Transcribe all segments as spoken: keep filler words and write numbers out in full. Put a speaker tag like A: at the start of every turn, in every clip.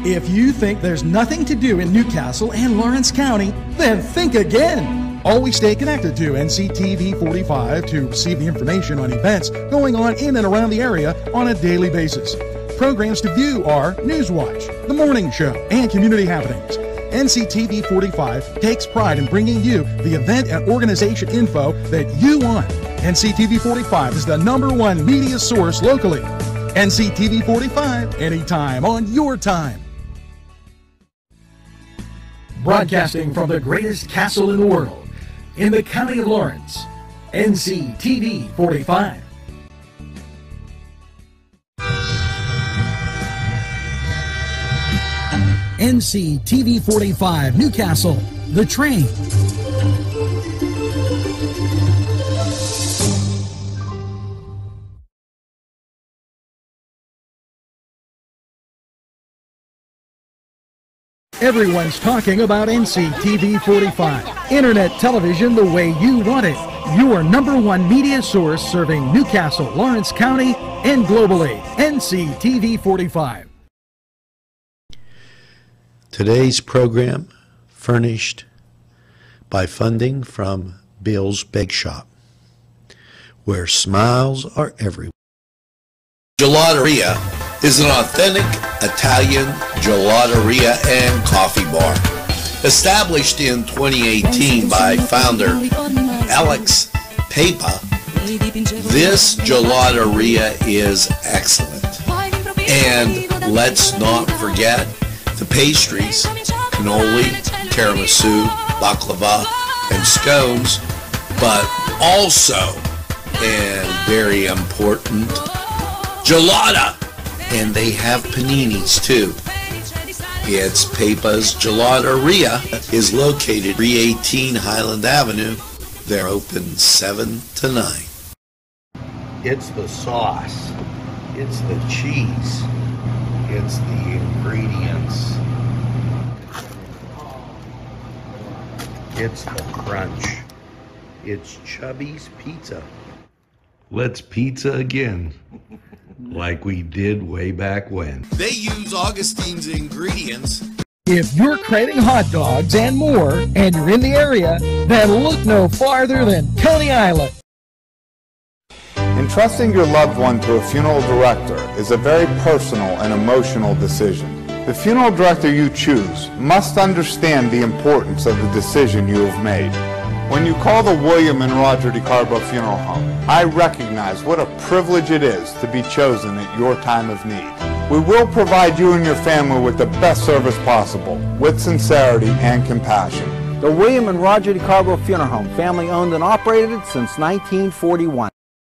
A: If you think there's nothing to do in Newcastle and Lawrence County, then think again. Always stay connected to N C T V forty-five to receive the information on events going on in and around the area on a daily basis. Programs to view are Newswatch, The Morning Show, and Community Happenings. N C T V forty-five takes pride in bringing you the event and organization info that you want. N C T V forty-five is the number one media source locally. N C T V forty-five, anytime on your time. Broadcasting from the greatest castle in the world, in the county of Lawrence, N C T V forty-five. N C T V forty-five, Newcastle, The Train. Everyone's talking about N C T V forty-five. Internet television the way you want it. Your number one media source serving Newcastle, Lawrence County, and globally. N C T V forty-five.
B: Today's program furnished by funding from Bill's Bake Shop, where smiles are everywhere.
C: Gelateria is an authentic Italian gelateria and coffee bar. Established in twenty eighteen by founder Alex Papa, this gelateria is excellent. And let's not forget the pastries, cannoli, tiramisu, baklava, and scones, but also, and very important, gelata. And they have paninis too. It's Papa's Gelateria is located three eighteen Highland Avenue. They're open seven to nine.
D: It's the sauce. It's the cheese. It's the ingredients. It's the crunch. It's Chubby's Pizza.
E: Let's pizza again, like we did way back when.
C: They use Augustine's ingredients.
A: If you're craving hot dogs and more, and you're in the area, then look no farther than Coney Island.
F: Entrusting your loved one to a funeral director is a very personal and emotional decision. The funeral director you choose must understand the importance of the decision you have made. When you call the William and Roger DeCarbo Funeral Home, I recognize what a privilege it is to be chosen at your time of need. We will provide you and your family with the best service possible, with sincerity and compassion.
G: The William and Roger DeCarbo Funeral Home, family owned and operated since nineteen forty-one.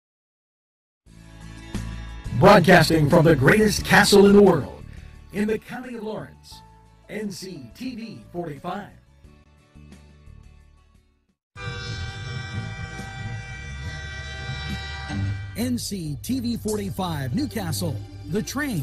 A: Broadcasting from the greatest castle in the world, in the county of Lawrence, N C T V forty-five. N C T V forty-five, Newcastle, The Train.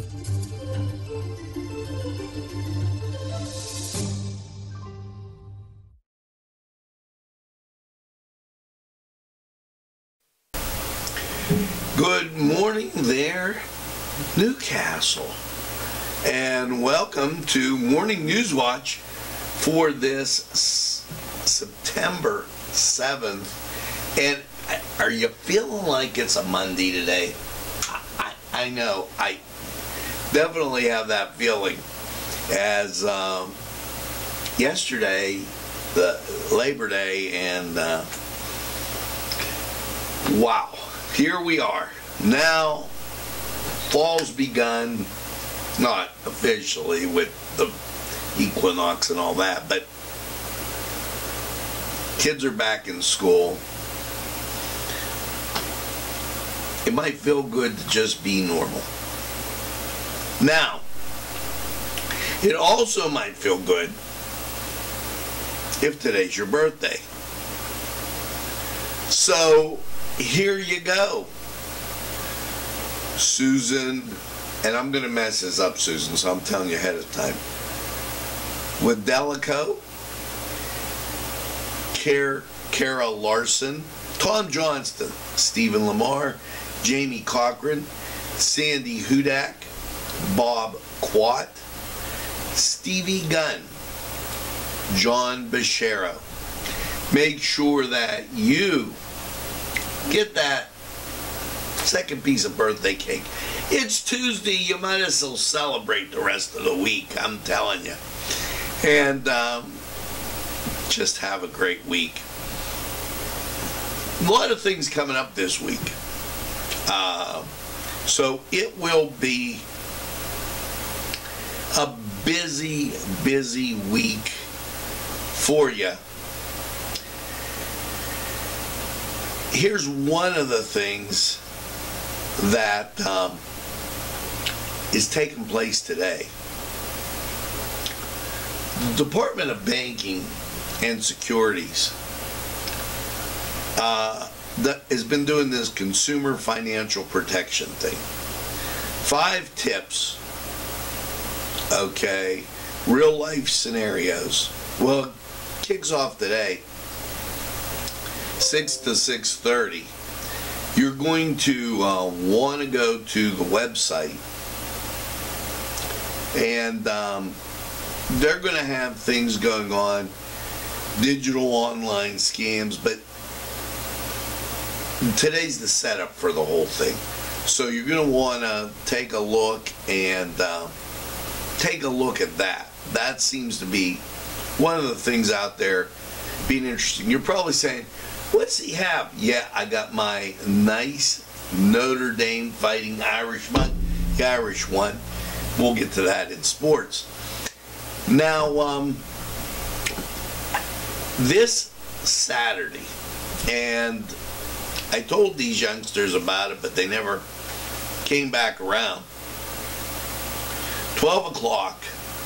C: Good morning there, Newcastle, and welcome to Morning News Watch for this S September seventh. And are you feeling like it's a Monday today? I, I, I know, I definitely have that feeling, as um, yesterday, the Labor Day, and uh, wow. Here we are. Now, fall's begun, not officially with the equinox and all that, but kids are back in school. It might feel good to just be normal. Now, it also might feel good if today's your birthday. So, here you go. Susan, and I'm going to mess this up, Susan, so I'm telling you ahead of time. Wadelico, Kara Larson, Tom Johnston, Stephen Lamar, Jamie Cochran, Sandy Hudak, Bob Quat, Stevie Gunn, John Bashero. Make sure that you get that second piece of birthday cake. It's Tuesday. You might as well celebrate the rest of the week, I'm telling you. And um, just have a great week. A lot of things coming up this week. Uh, so it will be a busy, busy week for you. Here's one of the things that um, is taking place today. The Department of Banking and Securities uh, that has been doing this consumer financial protection thing. Five tips, okay, real life scenarios. Well, it kicks off today, six to six thirty. You're going to uh, want to go to the website, and um, they're going to have things going on, digital online scams, but today's the setup for the whole thing. So you're going to want to take a look and uh, take a look at that. That seems to be one of the things out there being interesting. You're probably saying, what's he have? Yeah, I got my nice Notre Dame Fighting Irish mug, the Irish one. We'll get to that in sports. Now, um, this Saturday, and I told these youngsters about it, but they never came back around. twelve o'clock,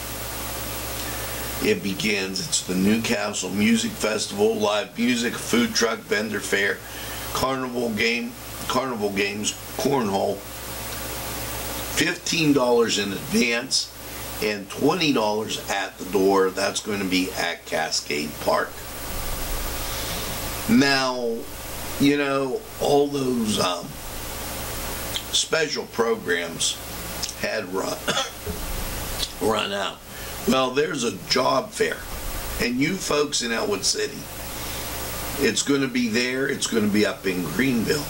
C: it begins. It's the Newcastle Music Festival, live music, food truck, vendor fair, carnival game, carnival games, cornhole. fifteen dollars in advance and twenty dollars at the door. That's going to be at Cascade Park. Now, you know, all those um, special programs had run, run out. Well, there's a job fair, and you folks in Elwood City, it's going to be there. It's going to be up in Greenville.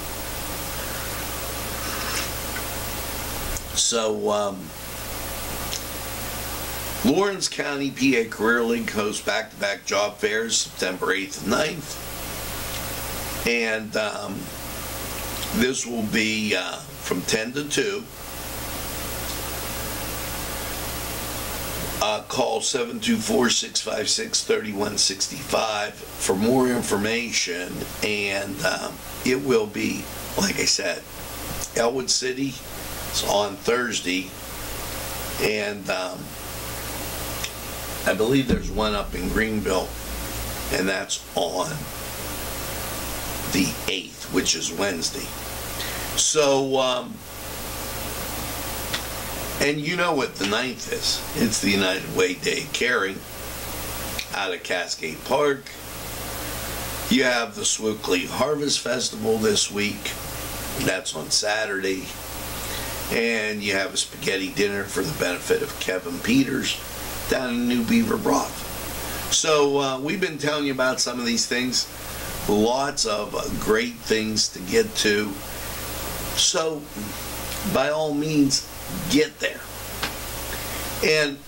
C: So, um, Lawrence County P A Career League hosts back-to-back job fairs September eighth and ninth. And um, this will be uh, from ten to two. Uh, call seven two four, six five six, three one six five for more information. And um, it will be, like I said, Elwood City. It's on Thursday. And um, I believe there's one up in Greenville, and that's on the eighth, which is Wednesday. So, um, and you know what the ninth is. It's the United Way Day of Caring out at Cascade Park. You have the Swickley Harvest Festival this week. That's on Saturday. And you have a spaghetti dinner for the benefit of Kevin Peters down in New Beaver Broth. So uh, we've been telling you about some of these things. Lots of uh, great things to get to. So, by all means, get there. And,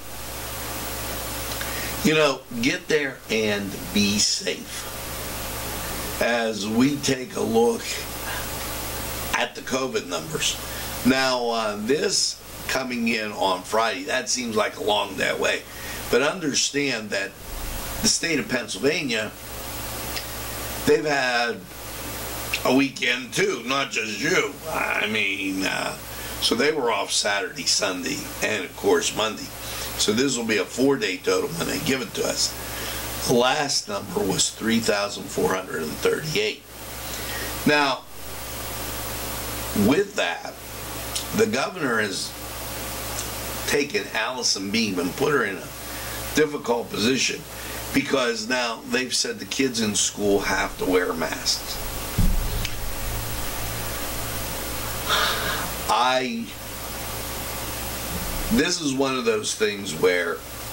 C: you know, get there and be safe. As we take a look at the COVID numbers. Now, uh, this coming in on Friday, that seems like a long day away. But understand that the state of Pennsylvania, they've had a weekend too, not just you. I mean, uh, so they were off Saturday, Sunday, and of course Monday. So this will be a four-day total when they give it to us. The last number was three thousand four hundred thirty-eight. Now, with that, the governor has taken Allison Beam and put her in a difficult position, because now they've said the kids in school have to wear masks. I, this is one of those things where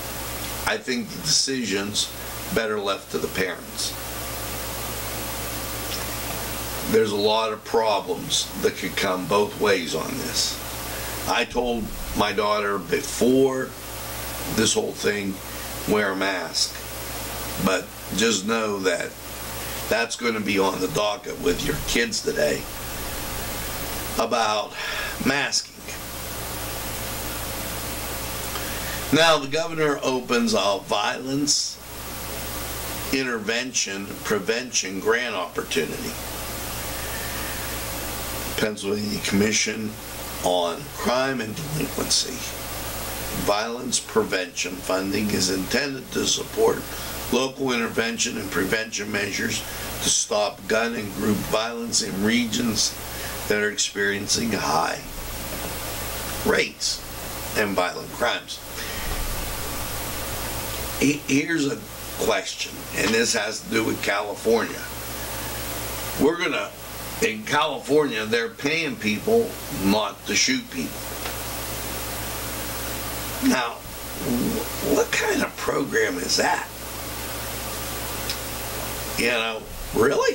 C: I think the decision's better left to the parents. There's a lot of problems that could come both ways on this. I told my daughter before this whole thing, wear a mask. But just know that that's going to be on the docket with your kids today about masking. Now, the governor opens a violence intervention prevention grant opportunity. Pennsylvania Commission on Crime and Delinquency. Violence prevention funding is intended to support local intervention and prevention measures to stop gun and group violence in regions that are experiencing high rates and violent crimes. Here's a question, and this has to do with California. We're gonna, in California, they're paying people not to shoot people. Now, what kind of program is that? You know, really?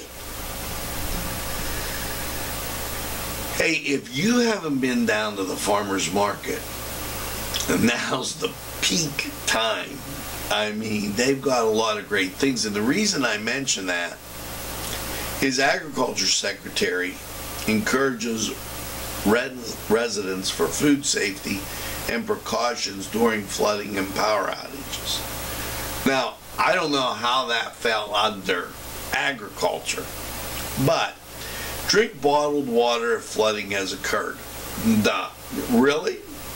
C: Hey, if you haven't been down to the farmer's market, now's the peak time. I mean, they've got a lot of great things. And the reason I mention that is Agriculture Secretary encourages res residents for food safety and precautions during flooding and power outages. Now, I don't know how that fell under agriculture, but drink bottled water if flooding has occurred. Duh. Really?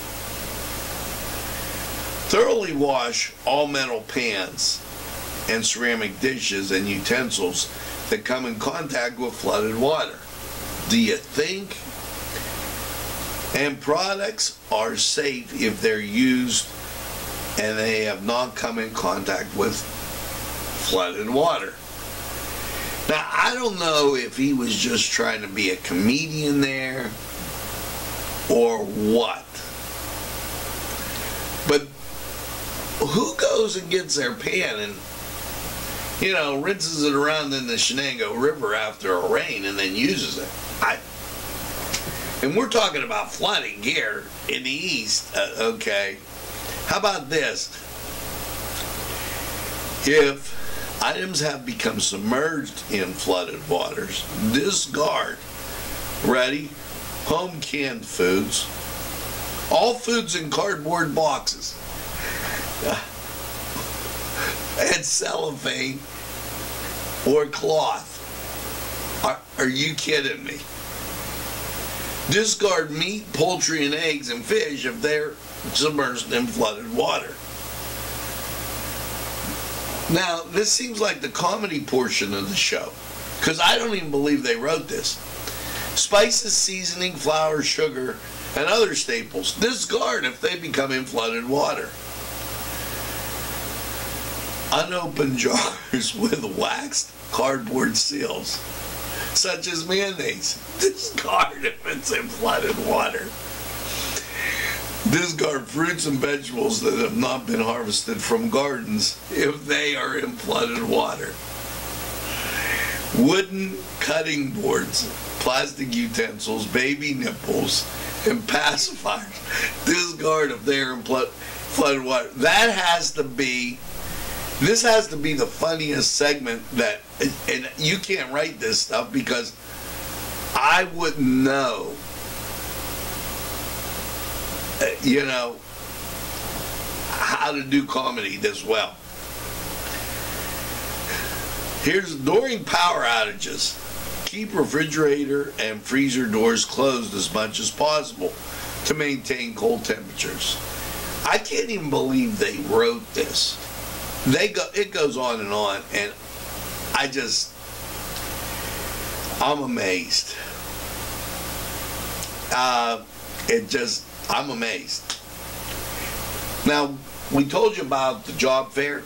C: Thoroughly wash all metal pans and ceramic dishes and utensils that come in contact with flooded water. Do you think? And products are safe if they're used and they have not come in contact with flooded water. Now, I don't know if he was just trying to be a comedian there or what. But who goes and gets their pan and, you know, rinses it around in the Shenango River after a rain and then uses it? I, and we're talking about flooding here in the east, uh, okay? How about this? If items have become submerged in flooded waters, discard, ready, home canned foods, all foods in cardboard boxes, and cellophane or cloth. Are, are you kidding me? Discard meat, poultry, and eggs and fish if they're submerged in flooded water. Now, this seems like the comedy portion of the show, because I don't even believe they wrote this. Spices, seasoning, flour, sugar, and other staples, discard if they become in flooded water. Unopened jars with waxed cardboard seals, such as mayonnaise, discard if it's in flooded water. Discard fruits and vegetables that have not been harvested from gardens if they are in flooded water. Wooden cutting boards, plastic utensils, baby nipples, and pacifiers, discard if they are in flooded water. That has to be, this has to be the funniest segment that, and you can't write this stuff because I wouldn't know. You know, how to do comedy this well. Here's, during power outages, keep refrigerator and freezer doors closed as much as possible to maintain cold temperatures. I can't even believe they wrote this. They go, it goes on and on, and I just, I'm amazed. Uh, it just, I'm amazed. Now, we told you about the job fair.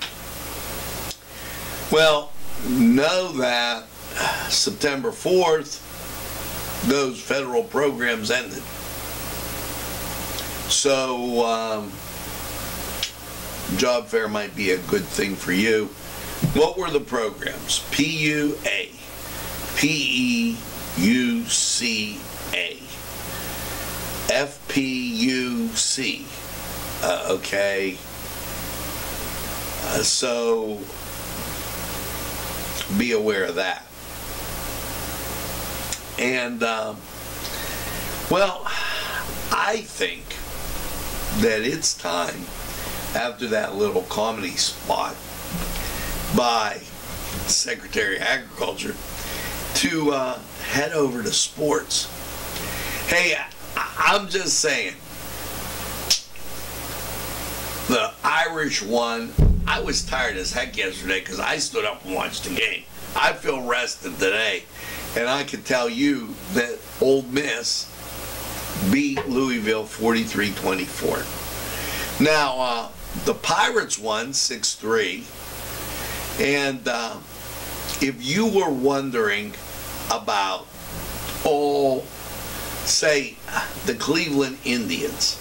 C: Well, know that September fourth, those federal programs ended. So, um, job fair might be a good thing for you. What were the programs? P U A, P E U C A, F P U C, uh, okay, uh, so be aware of that. And, um, well, I think that it's time, after that little comedy spot by Secretary of Agriculture, to uh, head over to sports. Hey, I- I'm just saying, the Irish won. I was tired as heck yesterday because I stood up and watched the game. I feel rested today, and I can tell you that Ole Miss beat Louisville forty-three twenty-four. Now, uh, the Pirates won six three, and uh, if you were wondering about, oh, say, the Cleveland Indians,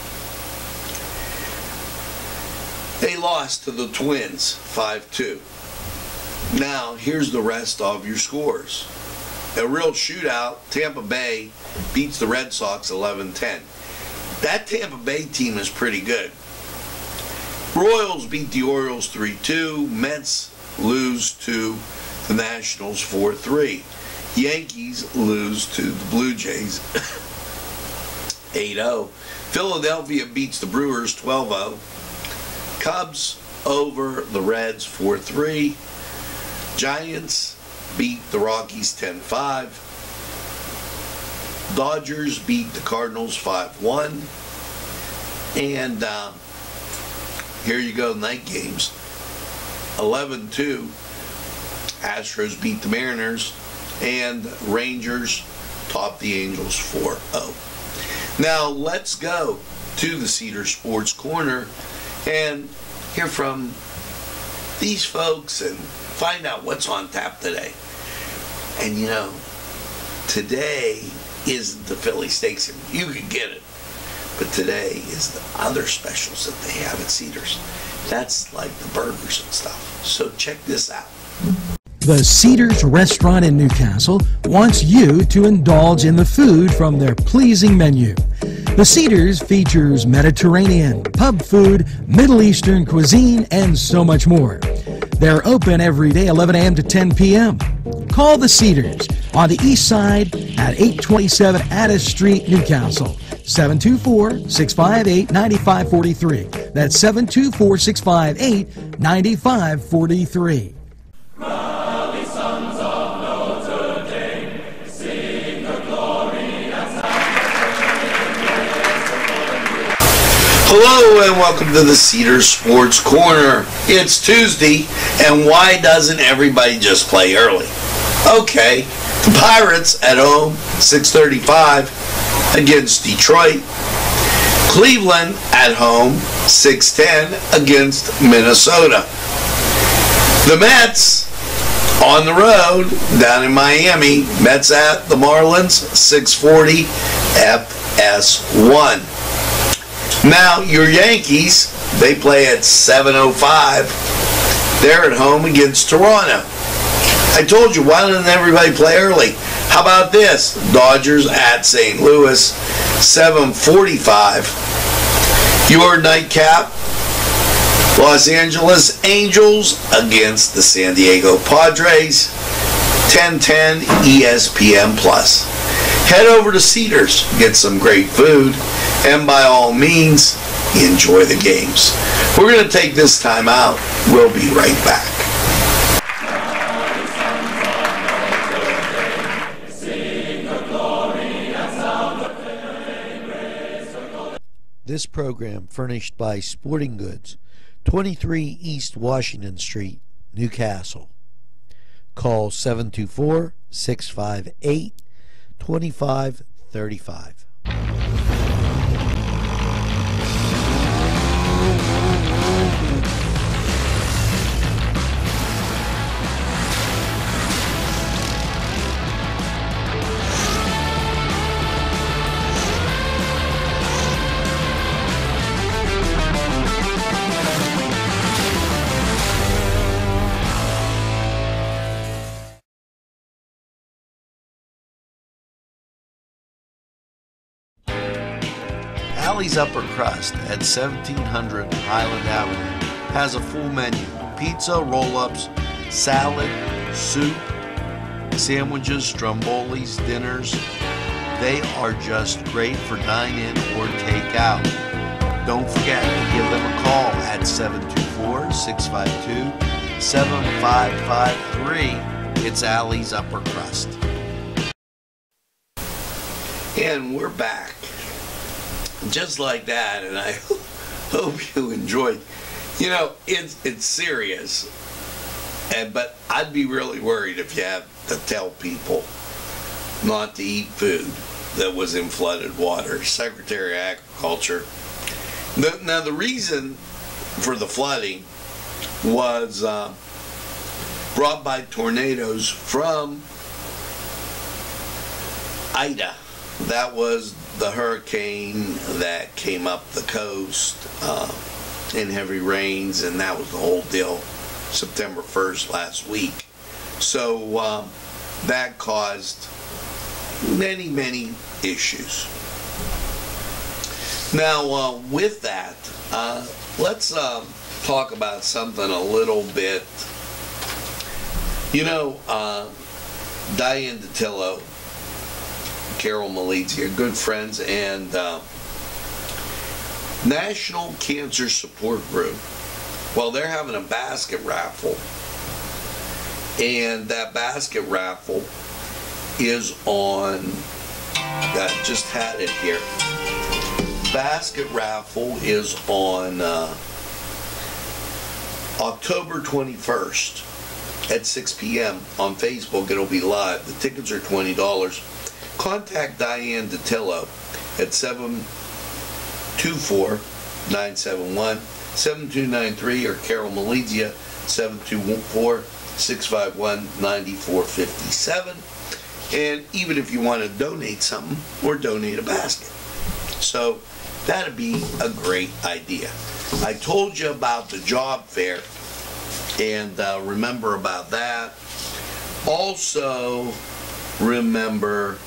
C: they lost to the Twins five two. Now, here's the rest of your scores. A real shootout, Tampa Bay beats the Red Sox eleven ten. That Tampa Bay team is pretty good. Royals beat the Orioles three two. Mets lose to the Nationals four three. Yankees lose to the Blue Jays eight oh. Philadelphia beats the Brewers twelve oh. Cubs over the Reds four three. Giants beat the Rockies ten five. Dodgers beat the Cardinals five one. And uh, here you go, night games. eleven two. Astros beat the Mariners. And Rangers top the Angels four oh. Now let's go to the Cedar Sports Corner and hear from these folks and find out what's on tap today. And you know, today is the Philly Steaks, and you can get it. But today is the other specials that they have at Cedars. That's like the burgers and stuff. So check this out.
A: The Cedars Restaurant in Newcastle wants you to indulge in the food from their pleasing menu. The Cedars features Mediterranean, pub food, Middle Eastern cuisine, and so much more. They're open every day, eleven a.m. to ten p.m. Call the Cedars on the east side at eight twenty-seven Addis Street, Newcastle. seven two four, six five eight, nine five four three. That's seven two four, six five eight, nine five four three.
C: Hello and welcome to the Cedar Sports Corner. It's Tuesday, and why doesn't everybody just play early? Okay, the Pirates at home, six thirty-five against Detroit. Cleveland at home, six ten against Minnesota. The Mets on the road down in Miami. Mets at the Marlins, six forty F S one. Now, your Yankees, they play at seven oh five. They're at home against Toronto. I told you, why doesn't everybody play early? How about this? Dodgers at Saint Louis, seven forty-five. Your nightcap, Los Angeles Angels against the San Diego Padres, ten ten E S P N Plus. Head over to Cedars, get some great food, and by all means, enjoy the games. We're going to take this time out. We'll be right back.
B: This program furnished by Sporting Goods, twenty-three East Washington Street, Newcastle. Call seven two four, six five eight, two five three five. Allie's Upper Crust at seventeen hundred Highland Avenue has a full menu: pizza, roll-ups, salad, soup, sandwiches, strombolis, dinners. They are just great for dine-in or take-out. Don't forget to give them a call at seven two four, six five two, seven five five three. It's Allie's Upper Crust.
C: And we're back. Just like that, and I hope you enjoyed. You know, it's it's serious, and but I'd be really worried if you had to tell people not to eat food that was in flooded water. Secretary of Agriculture. The, now the reason for the flooding was uh, brought by tornadoes from Ida. That was the hurricane that came up the coast uh, in heavy rains, and that was the whole deal September first last week. So um, that caused many, many issues. Now, uh, with that, uh, let's uh, talk about something a little bit. You know, uh, Diane DiTillo, Carol Malizia, good friends, and uh, National Cancer Support Group. Well, they're having a basket raffle, and that basket raffle is on, I just had it here. Basket raffle is on uh, October twenty-first at six p m on Facebook. It'll be live. The tickets are twenty dollars. Contact Diane DiTillo at seven two four, nine seven one, seven two nine three or Carol Malizia seven two four, six five one, nine four five seven. And even if you want to donate something or donate a basket. So that'd be a great idea. I told you about the job fair, and uh, remember about that. Also, remember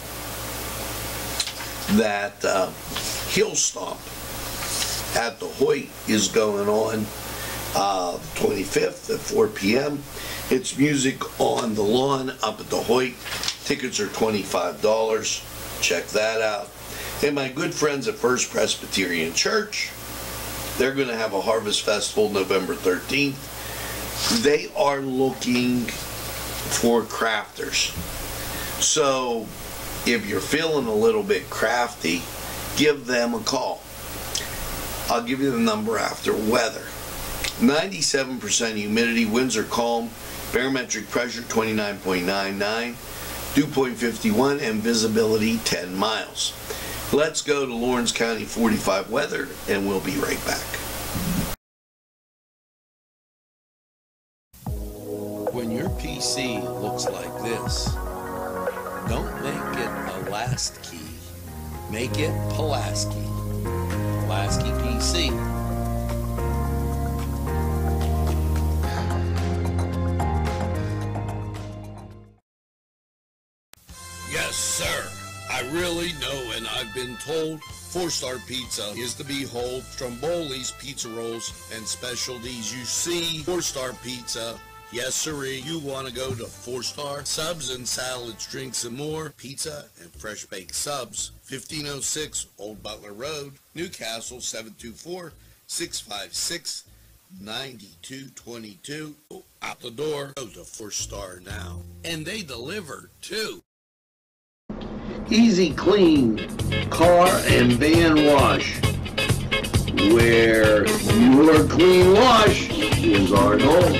C: that uh, Hill Stomp at the Hoyt is going on uh, the twenty-fifth at four p m It's music on the lawn up at the Hoyt. Tickets are twenty-five dollars. Check that out. And my good friends at First Presbyterian Church, they're going to have a Harvest Festival November thirteenth. They are looking for crafters. So if you're feeling a little bit crafty, give them a call. I'll give you the number after. Weather: ninety-seven percent humidity, winds are calm, barometric pressure twenty-nine point nine nine, dew point fifty-one, and visibility ten miles. Let's go to Lawrence County forty-five weather, and we'll be right back. When your P C looks like this, don't make it a last key. Make it Pulaski. Pulaski P C. Yes, sir. I really know, and I've been told Four Star Pizza is the behold. Strombolis, pizza rolls, and specialties. You see, Four Star Pizza. Yes, sirree. You want to go to Four Star? Subs and salads, drinks, and more. Pizza and fresh baked subs. fifteen oh six Old Butler Road, Newcastle, seven two four, six five six, nine two two two. Oh, out the door. Go to Four Star now. And they deliver, too.
D: Easy Clean Car and Van Wash, where your clean wash is our goal.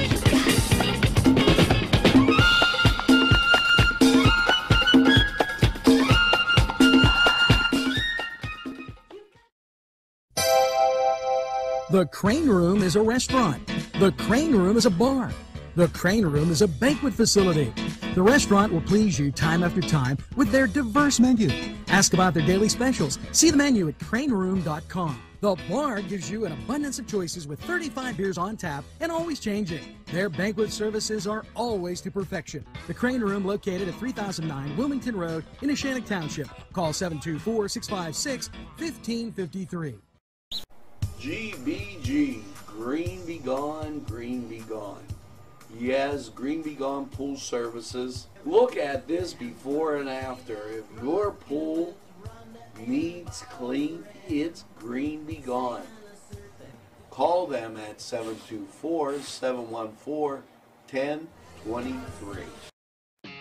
A: The Crane Room is a restaurant. The Crane Room is a bar. The Crane Room is a banquet facility. The restaurant will please you time after time with their diverse menu. Ask about their daily specials. See the menu at crane room dot com. The Bar gives you an abundance of choices with thirty-five beers on tap and always changing. Their banquet services are always to perfection. The Crane Room, located at three thousand nine Wilmington Road in Neshannock Township. Call seven two four, six five six, one five five three.
D: G B G, Green Be Gone, Green Be Gone. Yes, Green Be Gone Pool Services. Look at this before and after. If your pool needs clean, it's Green Be Gone. Call them at seven two four, seven one four, one zero two three.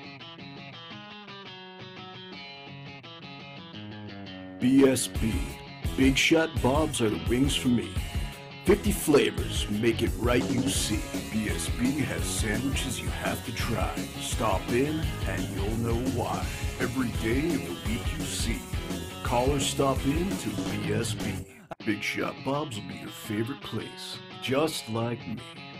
H: B S B. Big Shot Bobs are the wings for me. fifty flavors, make it right, you see. B S B has sandwiches you have to try. Stop in and you'll know why. Every day of the week you see. Call or stop in to B S B. Big Shot Bobs will be your favorite place, just like me.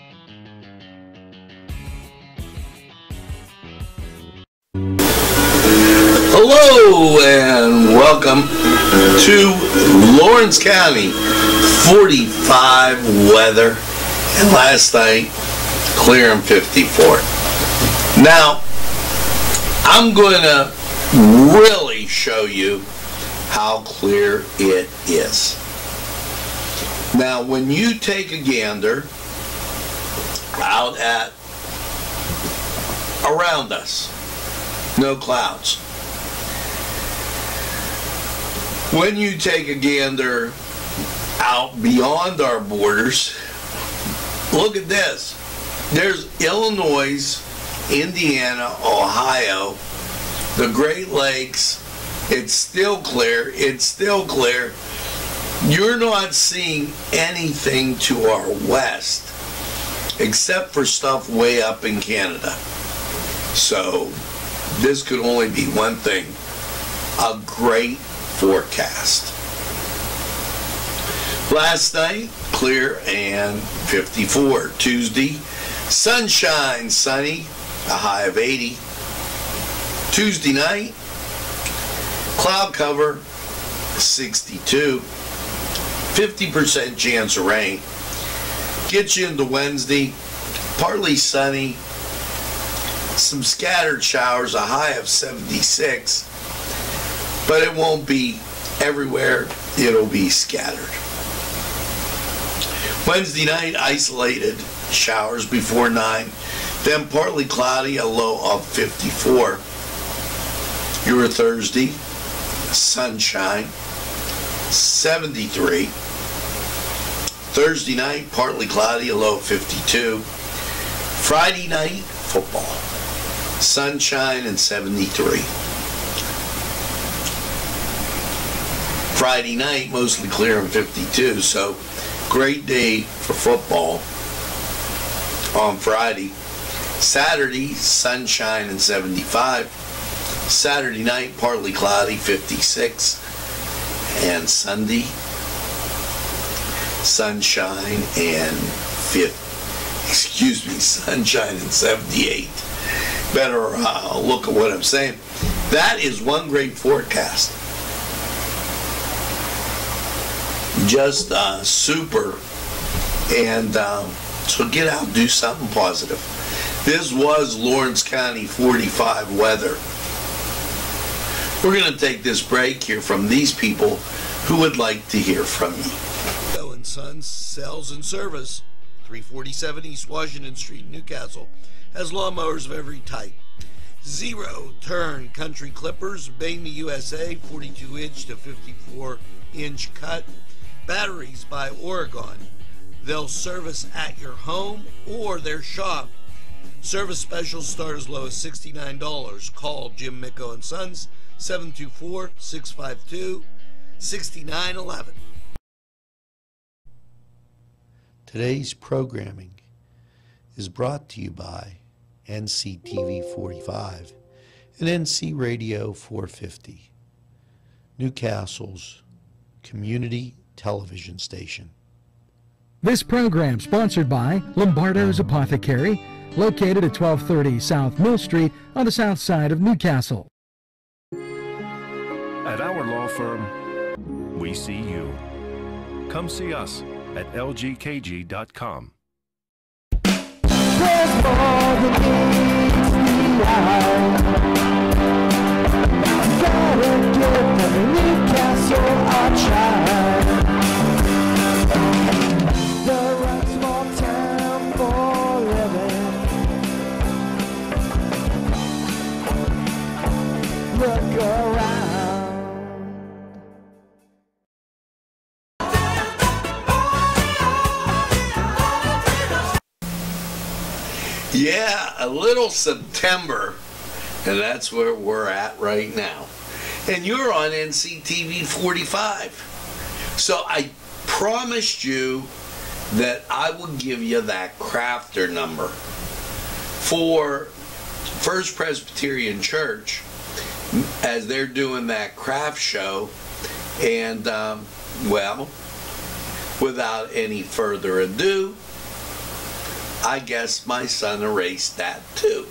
C: Hello and welcome to Lawrence County forty-five weather, and last night clear and fifty-four. Now I'm going to really show you how clear it is. Now when you take a gander out at around us, no clouds. When you take a gander out beyond our borders, look at this. There's Illinois, Indiana, Ohio, the Great Lakes. It's still clear. It's still clear. You're not seeing anything to our west except for stuff way up in Canada. So this could only be one thing, a great forecast. Last night, clear and fifty-four. Tuesday, sunshine, sunny, a high of eighty. Tuesday night, cloud cover, sixty-two. fifty percent chance of rain. Get you into Wednesday, partly sunny, some scattered showers, a high of seventy-six. But it won't be everywhere, it'll be scattered. Wednesday night, isolated showers before nine, then partly cloudy, a low of fifty-four. Your Thursday, sunshine, seventy-three. Thursday night, partly cloudy, a low of fifty-two. Friday night, football, sunshine and seventy-three. Friday night, mostly clear and fifty-two, so great day for football on Friday. Saturday, sunshine and seventy-five. Saturday night, partly cloudy, fifty-six. And Sunday, sunshine and fifty. Excuse me, sunshine and seventy-eight. Better uh, look at what I'm saying. That is one great forecast. Just uh, super. And um, so get out, do something positive. This was Lawrence County forty-five weather. We're going to take this break, hear from these people who would like to hear from you. Go and Sons Sales and Service, three forty-seven East Washington Street, Newcastle, has lawnmowers of every type. Zero turn country clippers, Bang Me U S A, forty-two inch to fifty-four inch cut. Batteries by Oregon. They'll service at your home or their shop. Service specials start as low as sixty-nine dollars. Call Jim Micko and Sons, seven two four, six five two, six nine one one.
B: Today's programming is brought to you by N C T V forty-five and N C Radio four fifty, Newcastle's community television station.
A: This program sponsored by Lombardo's Apothecary, located at twelve thirty South Mill Street on the south side of Newcastle.
H: At our law firm, we see you. come see us at L G K G dot com.
I: There's more than meets the eye. Gotta give every Newcastle a try. The right small town for living. Look around.
C: Yeah, a little September, and that's where we're at right now. And you're on N C T V forty-five. So I promised you that I would give you that crafter number for First Presbyterian Church as they're doing that craft show. And, um, well, without any further ado, I guess my son erased that too.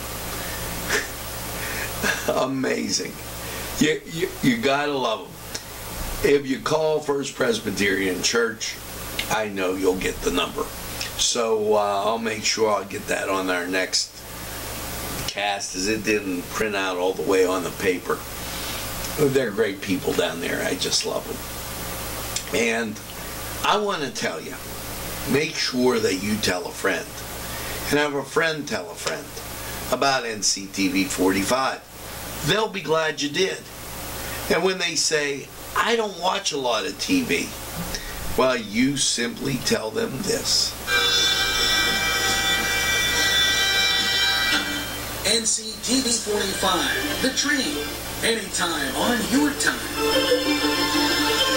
C: Amazing. You, you, you gotta love them. If you call First Presbyterian Church, I know you'll get the number. So uh, I'll make sure I'll get that on our next cast, as it didn't print out all the way on the paper. They're great people down there. I just love them. And I want to tell you, make sure that you tell a friend, and have a friend tell a friend about N C T V forty-five. They'll be glad you did. And when they say, I don't watch a lot of T V, well, you simply tell them this.
J: N C T V forty-five, the train, anytime on your time.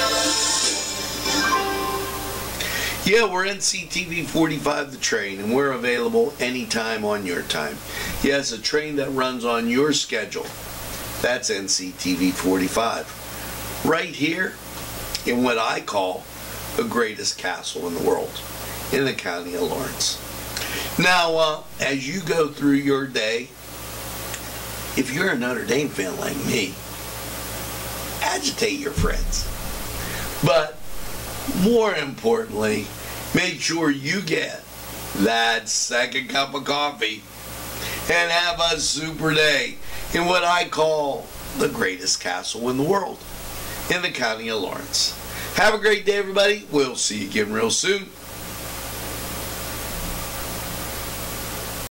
C: Yeah, we're N C T V forty-five, the train, and we're available anytime on your time. Yes, a train that runs on your schedule. That's N C T V forty-five. Right here in what I call the greatest castle in the world, in the county of Lawrence. Now, uh, as you go through your day, if you're a Notre Dame fan like me, agitate your friends. But more importantly, make sure you get that second cup of coffee and have a super day in what I call the greatest castle in the world, in the county of Lawrence. Have a great day, everybody. We'll see you again real soon.